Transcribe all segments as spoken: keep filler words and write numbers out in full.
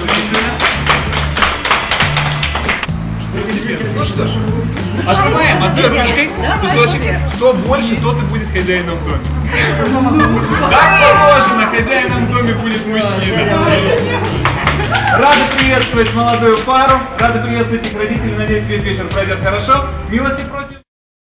Открываем одной ручкой кусочек. Кто больше, тот и будет хозяином в доме. Как положено, хозяином в доме будет мужчина. Рады приветствовать молодую пару. Рады приветствовать их родителей. Надеюсь, весь вечер пройдет хорошо. Милости просим.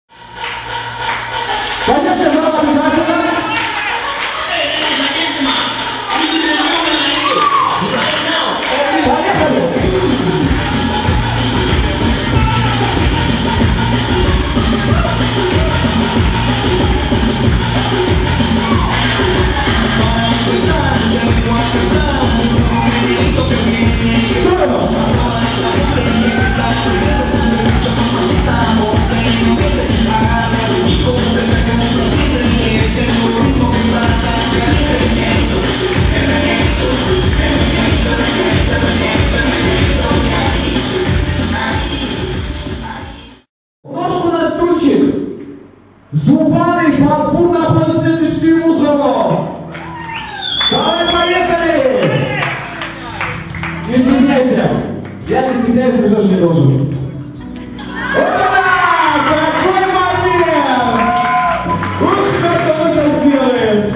Зубаный подпун напротив Узову. Давай, поехали! Не стесняйся. Я не стесняюсь, ты тоже не должен. Ура! Какой момент! Ух, как он это делает!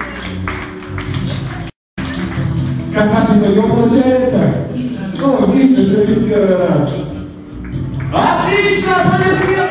Как наш вдвоем получается? Ну, видишь, это первый раз. Отлично! Аплодисменты!